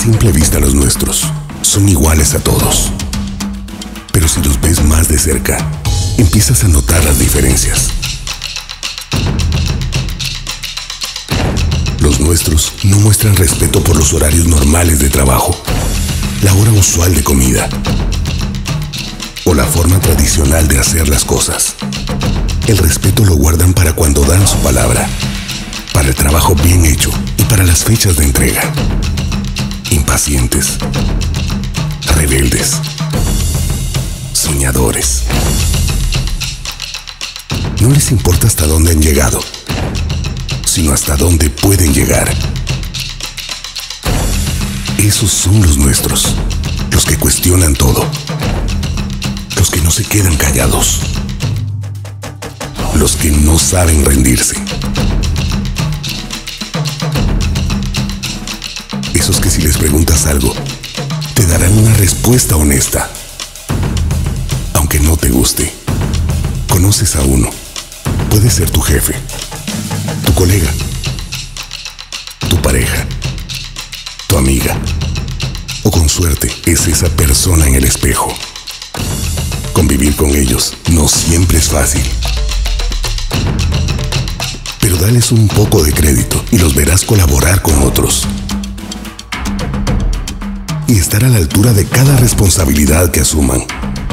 simple vista los nuestros son iguales a todos. Pero si los ves más de cerca, empiezas a notar las diferencias. Los nuestros no muestran respeto por los horarios normales de trabajo, la hora usual de comida o la forma tradicional de hacer las cosas. El respeto lo guardan para cuando dan su palabra, para el trabajo bien hecho y para las fechas de entrega. Impacientes, rebeldes, soñadores. No les importa hasta dónde han llegado, sino hasta dónde pueden llegar. Esos son los nuestros, los que cuestionan todo, los que no se quedan callados, los que no saben rendirse. Esos que si les preguntas algo, te darán una respuesta honesta. Aunque no te guste, conoces a uno. Puede ser tu jefe, tu colega, tu pareja, tu amiga, o con suerte es esa persona en el espejo. Convivir con ellos no siempre es fácil. Pero dales un poco de crédito y los verás colaborar con otros. Y estar a la altura de cada responsabilidad que asuman.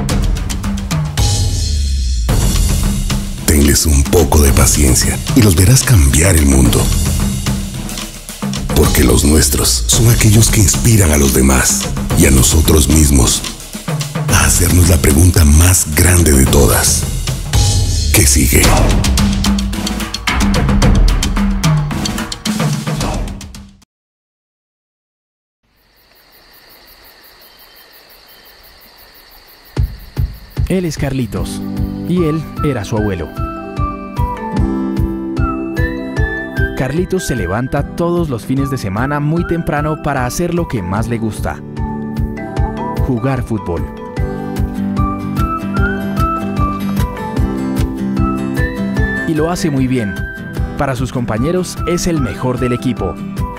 Tenles un poco de paciencia y los verás cambiar el mundo. Porque los nuestros son aquellos que inspiran a los demás y a nosotros mismos a hacernos la pregunta más grande de todas. ¿Qué sigue? Él es Carlitos, y él era su abuelo. Carlitos se levanta todos los fines de semana muy temprano para hacer lo que más le gusta: jugar fútbol. Y lo hace muy bien. Para sus compañeros es el mejor del equipo.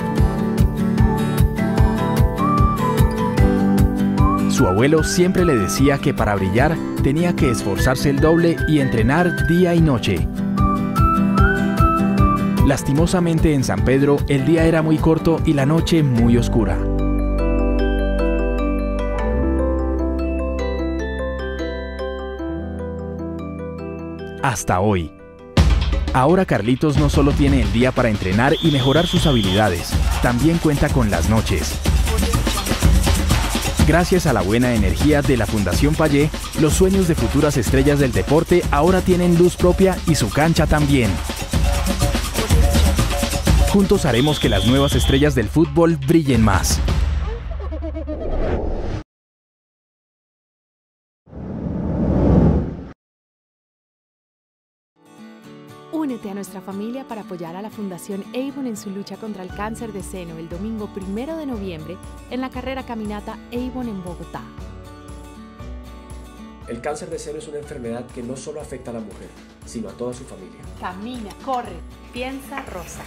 Su abuelo siempre le decía que para brillar tenía que esforzarse el doble y entrenar día y noche. Lastimosamente en San Pedro el día era muy corto y la noche muy oscura. Hasta hoy. Ahora Carlitos no solo tiene el día para entrenar y mejorar sus habilidades, también cuenta con las noches. Gracias a la buena energía de la Fundación Payé, los sueños de futuras estrellas del deporte ahora tienen luz propia y su cancha también. Juntos haremos que las nuevas estrellas del fútbol brillen más. Únete a nuestra familia para apoyar a la Fundación Avon en su lucha contra el cáncer de seno el domingo 1 de noviembre en la carrera caminata Avon en Bogotá. El cáncer de seno es una enfermedad que no solo afecta a la mujer, sino a toda su familia. Camina, corre, piensa rosa.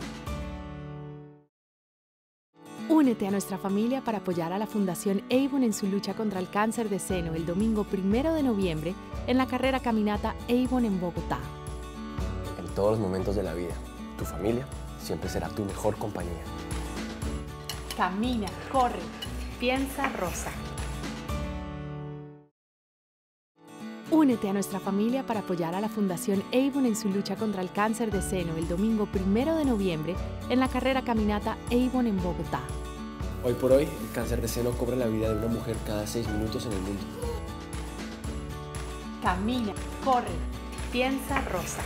Únete a nuestra familia para apoyar a la Fundación Avon en su lucha contra el cáncer de seno el domingo 1 de noviembre en la carrera caminata Avon en Bogotá. En todos los momentos de la vida, tu familia siempre será tu mejor compañía. Camina, corre, piensa rosa. Únete a nuestra familia para apoyar a la Fundación Avon en su lucha contra el cáncer de seno el domingo 1 de noviembre en la carrera caminata Avon en Bogotá. Hoy por hoy, el cáncer de seno cobra la vida de una mujer cada 6 minutos en el mundo. Camina, corre, piensa rosa.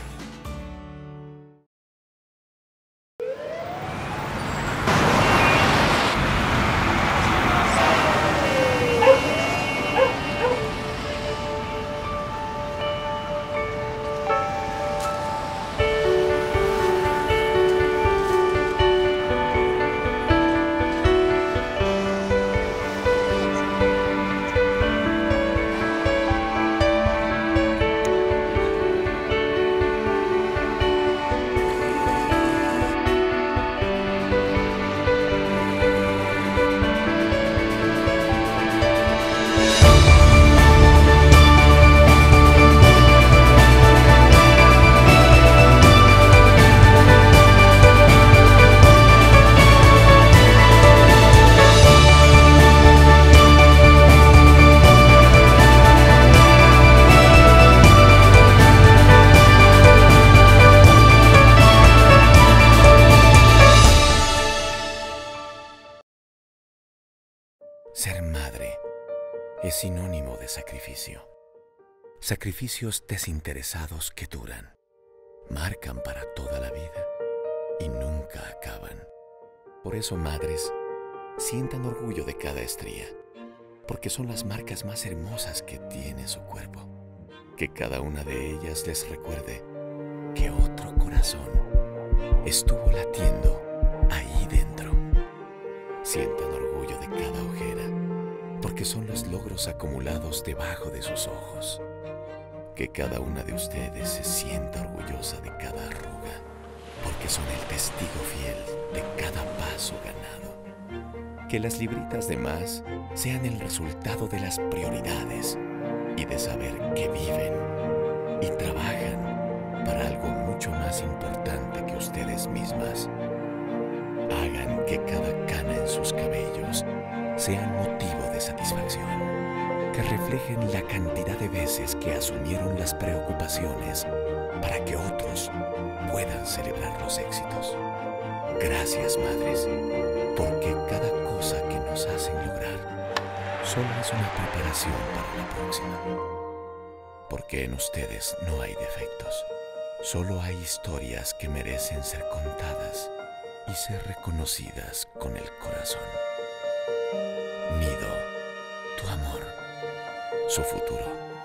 es sinónimo de sacrificio. Sacrificios desinteresados que duran, marcan para toda la vida y nunca acaban. Por eso, madres, sientan orgullo de cada estría, porque son las marcas más hermosas que tiene su cuerpo. Que cada una de ellas les recuerde que otro corazón estuvo latiendo ahí dentro. Sientan orgullo de cada ojera, porque son los logros acumulados debajo de sus ojos. Que cada una de ustedes se sienta orgullosa de cada arruga, porque son el testigo fiel de cada paso ganado. Que las libritas de más sean el resultado de las prioridades y de saber que viven y trabajan para algo mucho más importante que ustedes mismas. Hagan que cada cana en sus cabellos sea motivo de satisfacción. Que reflejen la cantidad de veces que asumieron las preocupaciones para que otros puedan celebrar los éxitos. Gracias, madres, porque cada cosa que nos hacen lograr solo es una preparación para la próxima. Porque en ustedes no hay defectos, solo hay historias que merecen ser contadas y ser reconocidas con el corazón. Nido, tu amor, su futuro.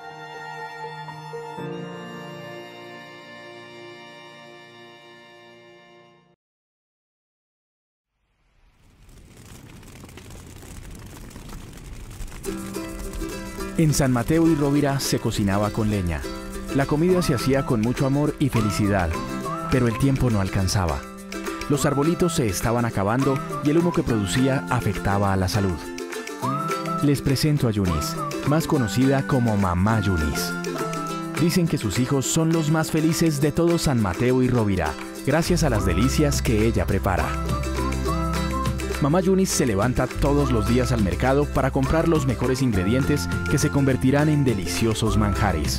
En San Mateo y Rovira se cocinaba con leña. La comida se hacía con mucho amor y felicidad, pero el tiempo no alcanzaba. Los arbolitos se estaban acabando y el humo que producía afectaba a la salud. Les presento a Yunis, más conocida como Mamá Yunis. Dicen que sus hijos son los más felices de todo San Mateo y Rovira, gracias a las delicias que ella prepara. Mamá Yunis se levanta todos los días al mercado para comprar los mejores ingredientes que se convertirán en deliciosos manjares.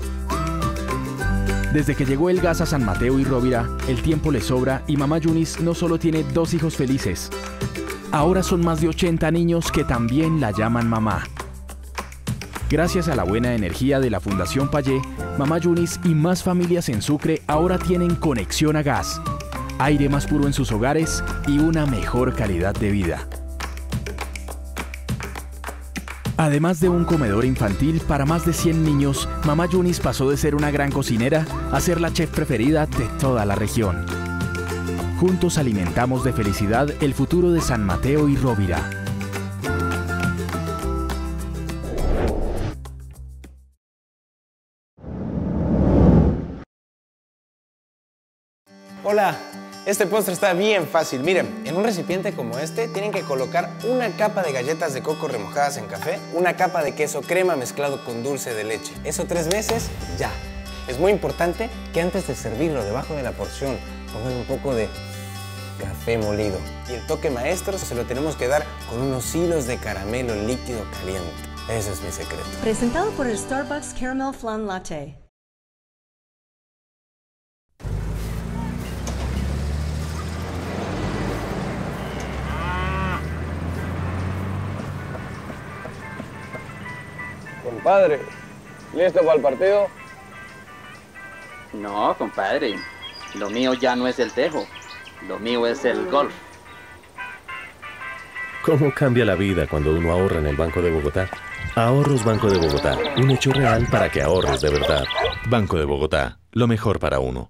Desde que llegó el gas a San Mateo y Rovira, el tiempo le sobra y Mamá Yunis no solo tiene 2 hijos felices. Ahora son más de 80 niños que también la llaman mamá. Gracias a la buena energía de la Fundación Payé, Mamá Yunis y más familias en Sucre ahora tienen conexión a gas, aire más puro en sus hogares y una mejor calidad de vida. Además de un comedor infantil para más de 100 niños, Mamá Yunis pasó de ser una gran cocinera a ser la chef preferida de toda la región. Juntos alimentamos de felicidad el futuro de San Mateo y Rovira. Hola, este postre está bien fácil. Miren, en un recipiente como este tienen que colocar una capa de galletas de coco remojadas en café, una capa de queso crema mezclado con dulce de leche. Eso 3 veces, ya. Es muy importante que antes de servirlo debajo de la porción pongan un poco de café molido. Y el toque maestro se lo tenemos que dar con unos hilos de caramelo líquido caliente. Ese es mi secreto. Presentado por el Starbucks Caramel Flan Latte. Compadre, ¿listo para el partido? No, compadre. Lo mío ya no es el tejo. Lo mío es el golf. ¿Cómo cambia la vida cuando uno ahorra en el Banco de Bogotá? Ahorros Banco de Bogotá. Un hecho real para que ahorres de verdad. Banco de Bogotá. Lo mejor para uno.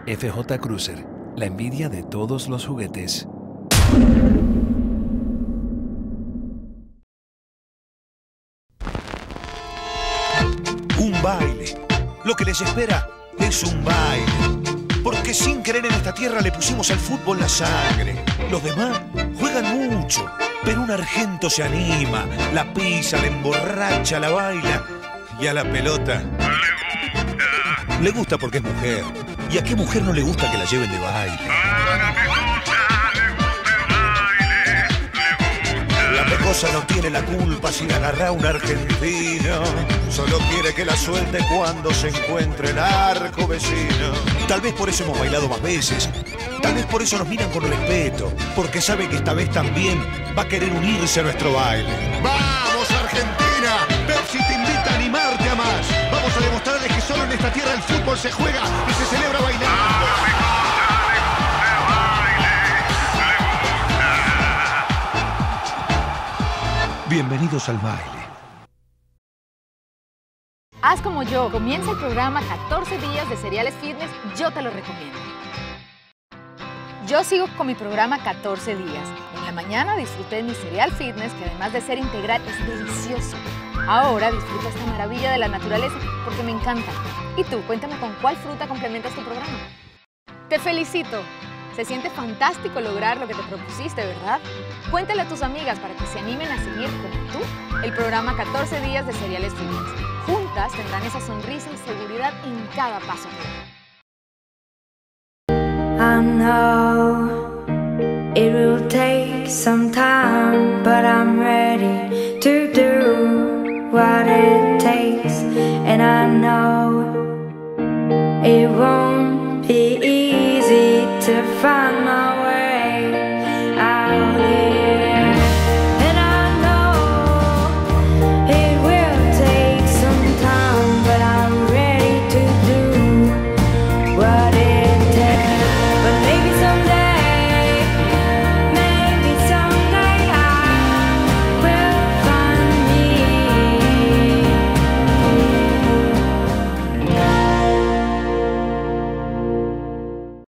FJ Cruiser, la envidia de todos los juguetes. Un baile. Lo que les espera es un baile. Porque sin querer en esta tierra le pusimos al fútbol la sangre. Los demás juegan mucho, pero un argento se anima, la pisa, la emborracha, la baila. Y a la pelota le gusta porque es mujer. ¿Y a qué mujer no le gusta que la lleven de baile? La pecosa no tiene la culpa si agarra a un argentino. Solo quiere que la suelte cuando se encuentre el arco vecino. Tal vez por eso hemos bailado más veces. Tal vez por eso nos miran con respeto. Porque sabe que esta vez también va a querer unirse a nuestro baile. ¡Vamos, Argentina! Pepsi te invita a animarte a más. Vamos a demostrarles que solo en esta tierra el fútbol se juega y se celebra bailando. Bienvenidos al baile. Haz como yo. Comienza el programa 14 días de Cereales Fitness. Yo te lo recomiendo. Yo sigo con mi programa 14 días. En la mañana disfruté de mi cereal fitness, que además de ser integral, es delicioso. Ahora disfruto esta maravilla de la naturaleza porque me encanta. ¿Y tú? Cuéntame con cuál fruta complementas tu programa. ¡Te felicito! Se siente fantástico lograr lo que te propusiste, ¿verdad? Cuéntale a tus amigas para que se animen a seguir, como tú, el programa 14 días de Cereales Fitness. Juntas tendrán esa sonrisa y seguridad en cada paso que dan. I know it will take some time, but I'm ready.